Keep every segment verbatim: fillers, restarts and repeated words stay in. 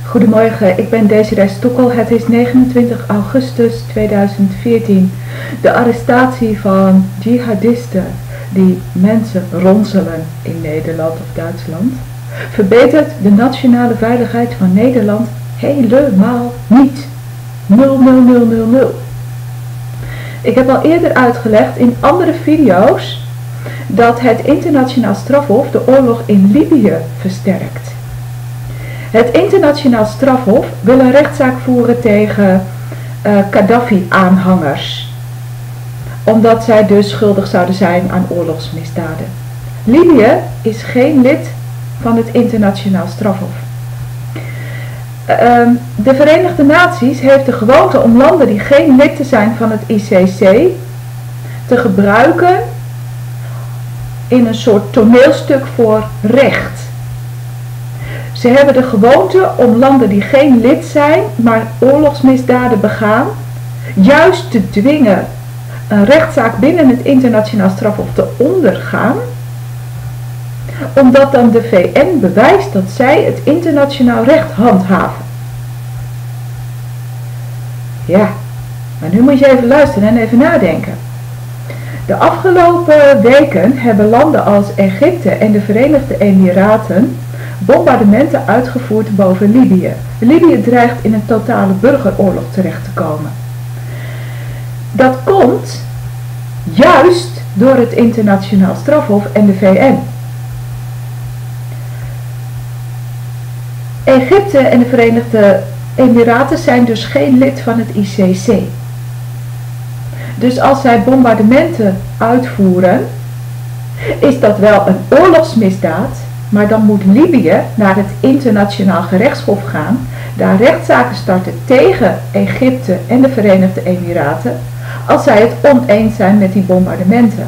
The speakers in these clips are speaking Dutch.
Goedemorgen, ik ben Desiree Stokkel. Het is negenentwintig augustus tweeduizend veertien. De arrestatie van jihadisten die mensen ronselen in Nederland of Duitsland verbetert de nationale veiligheid van Nederland helemaal niet. nul nul nul nul nul. Ik heb al eerder uitgelegd in andere video's dat het internationaal strafhof de oorlog in Libië versterkt. Het internationaal strafhof wil een rechtszaak voeren tegen uh, Gaddafi-aanhangers, omdat zij dus schuldig zouden zijn aan oorlogsmisdaden. Libië is geen lid van het internationaal strafhof. Uh, de Verenigde Naties heeft de gewoonte om landen die geen lid zijn van het I C C te gebruiken in een soort toneelstuk voor recht. Ze hebben de gewoonte om landen die geen lid zijn, maar oorlogsmisdaden begaan, juist te dwingen een rechtszaak binnen het internationaal strafhof te ondergaan, omdat dan de V N bewijst dat zij het internationaal recht handhaven. Ja, maar nu moet je even luisteren en even nadenken. De afgelopen weken hebben landen als Egypte en de Verenigde Emiraten bombardementen uitgevoerd boven Libië. Libië dreigt in een totale burgeroorlog terecht te komen. Dat komt juist door het internationaal strafhof en de V N. Egypte en de Verenigde Emiraten zijn dus geen lid van het I C C. Dus als zij bombardementen uitvoeren, is dat wel een oorlogsmisdaad, maar dan moet Libië naar het internationaal gerechtshof gaan, daar rechtszaken starten tegen Egypte en de Verenigde Emiraten, als zij het oneens zijn met die bombardementen.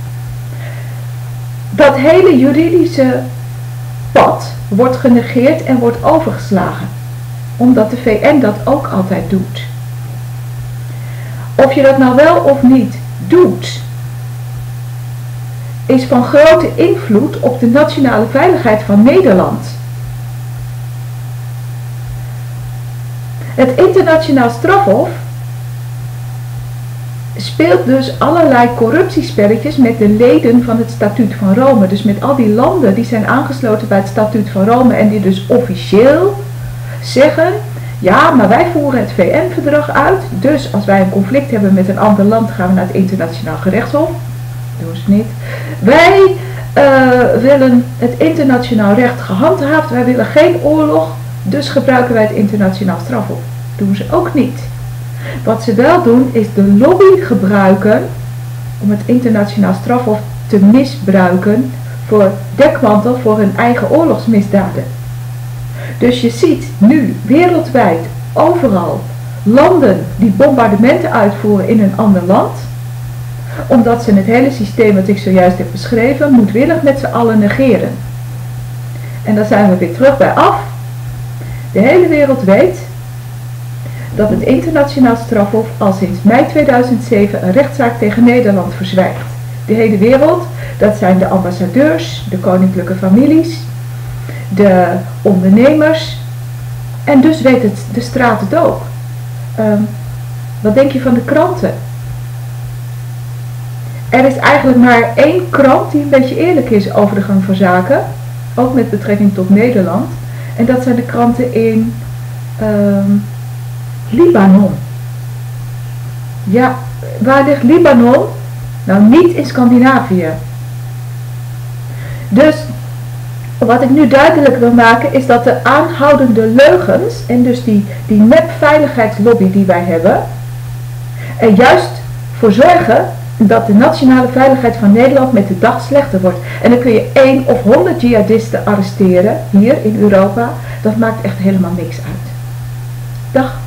Dat hele juridische pad wordt genegeerd en wordt overgeslagen, omdat de V N dat ook altijd doet. Of je dat nou wel of niet doet, is van grote invloed op de nationale veiligheid van Nederland. Het internationaal strafhof speelt dus allerlei corruptiespelletjes met de leden van het Statuut van Rome. Dus met al die landen die zijn aangesloten bij het Statuut van Rome en die dus officieel zeggen: ja, maar wij voeren het V N-verdrag uit, dus als wij een conflict hebben met een ander land gaan we naar het internationaal gerechtshof. Doen ze niet. Wij uh, willen het internationaal recht gehandhaafd, wij willen geen oorlog, dus gebruiken wij het internationaal strafhof. Doen ze ook niet. Wat ze wel doen is de lobby gebruiken om het internationaal strafhof te misbruiken voor dekmantel voor hun eigen oorlogsmisdaden. Dus je ziet nu wereldwijd overal landen die bombardementen uitvoeren in een ander land, omdat ze het hele systeem wat ik zojuist heb beschreven moedwillig met z'n allen negeren. En dan zijn we weer terug bij af. De hele wereld weet dat het internationaal strafhof al sinds mei tweeduizend zeven een rechtszaak tegen Nederland verzwijgt. De hele wereld, dat zijn de ambassadeurs, de koninklijke families, de ondernemers, en dus weet het de straat het ook. Um, wat denk je van de kranten? Er is eigenlijk maar één krant die een beetje eerlijk is over de gang van zaken, ook met betrekking tot Nederland, en dat zijn de kranten in um, Libanon. Ja, waar ligt Libanon? Nou, niet in Scandinavië. Dus wat ik nu duidelijk wil maken is dat de aanhoudende leugens en dus die, die nep-veiligheidslobby die wij hebben, er juist voor zorgen dat de nationale veiligheid van Nederland met de dag slechter wordt. En dan kun je één of honderd jihadisten arresteren hier in Europa. Dat maakt echt helemaal niks uit. Dag.